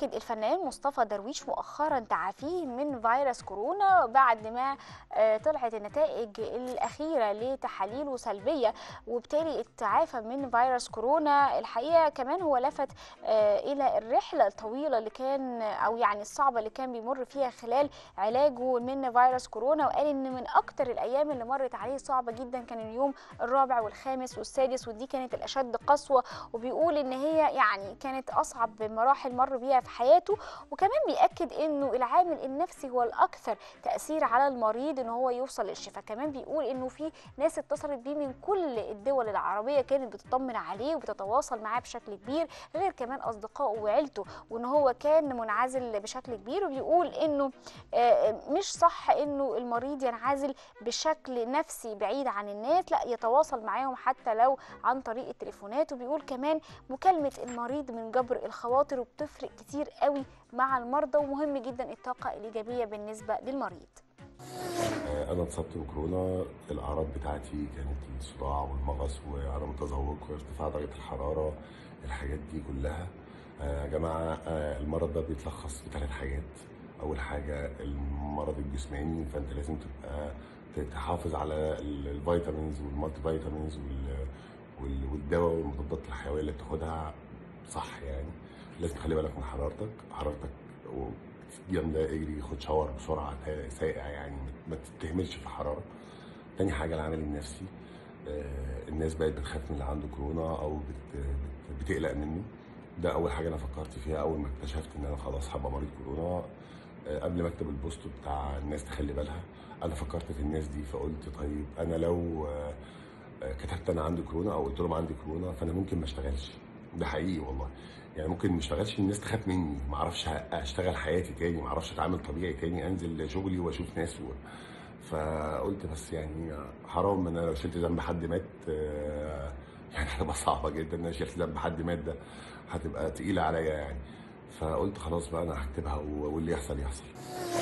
أكد الفنان مصطفى درويش مؤخرا تعافيه من فيروس كورونا بعد ما طلعت النتائج الأخيرة لتحاليله سلبية، وبالتالي اتعافى من فيروس كورونا. الحقيقة كمان هو لفت إلى الرحلة الطويلة اللي كان أو يعني الصعبة اللي كان بيمر فيها خلال علاجه من فيروس كورونا، وقال إن من أكتر الأيام اللي مرت عليه صعبة جدا كان اليوم الرابع والخامس والسادس، ودي كانت الأشد قسوة، وبيقول إن هي يعني كانت أصعب مراحل مر بيها في حياته. وكمان بيأكد إنه العامل النفسي هو الأكثر تأثير على المريض إن هو يوصل للشفاء. كمان بيقول إنه في ناس اتصلت بيه من كل الدول العربية كانت بتطمن عليه وبتتواصل معاه بشكل كبير، غير كمان أصدقائه وعيلته، وإن هو كان منعزل بشكل كبير. وبيقول إنه مش صح إنه المريض ينعزل بشكل نفسي بعيد عن الناس، لا يتواصل معاهم حتى لو عن طريق التليفونات. وبيقول كمان مكالمة المريض من جبر الخواطر وبتفرق كتير قوي مع المرضى، ومهم جدا الطاقة الإيجابية بالنسبة للمريض. أنا اتصبت بكورونا. الأعراض بتاعتي كانت الصداع والمغص وعدم التذوق وارتفاع درجة الحرارة، الحاجات دي كلها. يا جماعة، المرض ده بيتلخص في 3 حاجات. أول حاجة المرض الجسماني، فأنت لازم تبقى تحافظ على الفيتامينز والمالتي فيتامينز والدواء والمضادات الحيوية اللي بتاخدها صح يعني. لازم تخلي بالك من حرارتك جامده، اجري خد شاور بسرعه ساقع يعني، ما تتهملش في الحراره. تاني حاجه العامل النفسي. الناس بقت بتخاف من اللي عنده كورونا او بتقلق منه. ده اول حاجه انا فكرت فيها اول ما اكتشفت ان انا خلاص هبقى مريض كورونا. قبل ما اكتب البوست بتاع الناس تخلي بالها، انا فكرت في الناس دي، فقلت طيب انا لو كتبت انا عندي كورونا او قلت لهم عندي كورونا فانا ممكن ما اشتغلش. ده حقيقي والله. يعني ممكن ما اشتغلش، الناس تخاف مني، ما اعرفش اشتغل حياتي تاني، ما اعرفش اتعامل طبيعي تاني، انزل شغلي واشوف ناس فقلت بس يعني حرام ان انا لو شلت ذنب حد مات. يعني هتبقى صعبه جدا ان انا شلت ذنب حد مات، ده هتبقى تقيله عليا يعني. فقلت خلاص بقى انا هكتبها واللي يحصل يحصل.